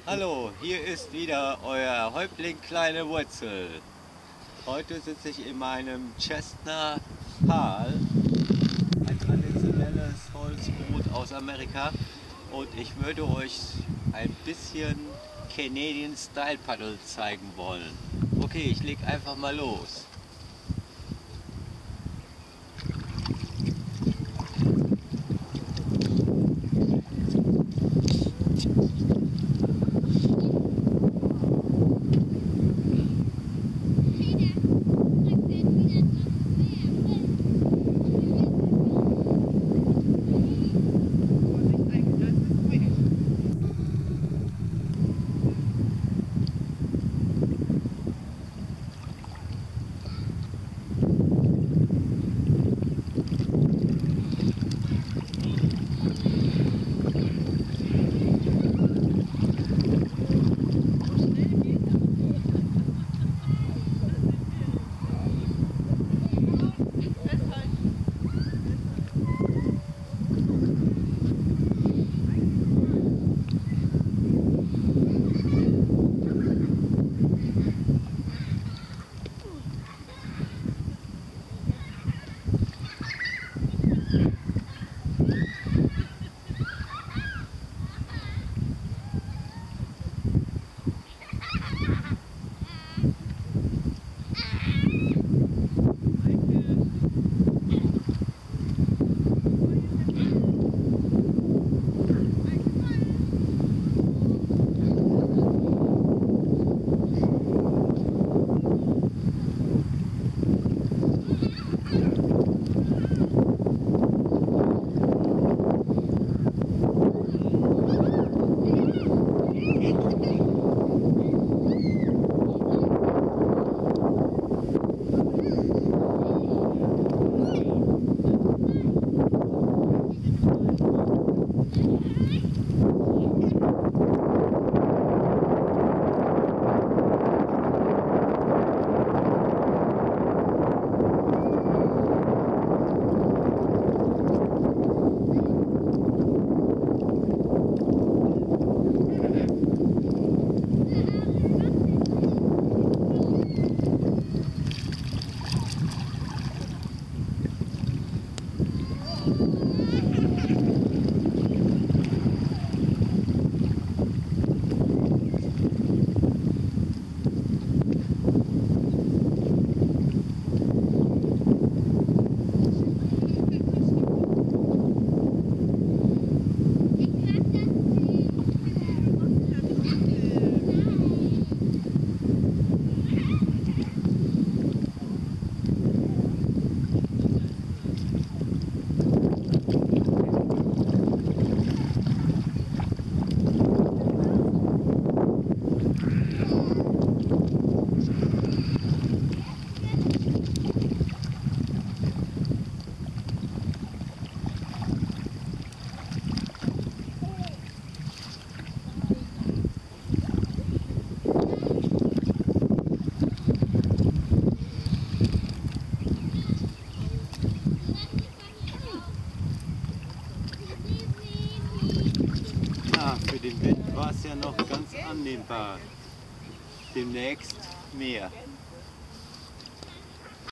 Hallo, hier ist wieder euer Häuptling Kleine Wurzel. Heute sitze ich in meinem Cessna Pal, ein traditionelles Holzboot aus Amerika, und ich würde euch ein bisschen Canadian Style Paddle zeigen wollen. Okay, ich leg einfach mal los. Für den Wind war es ja noch ganz annehmbar. Demnächst mehr.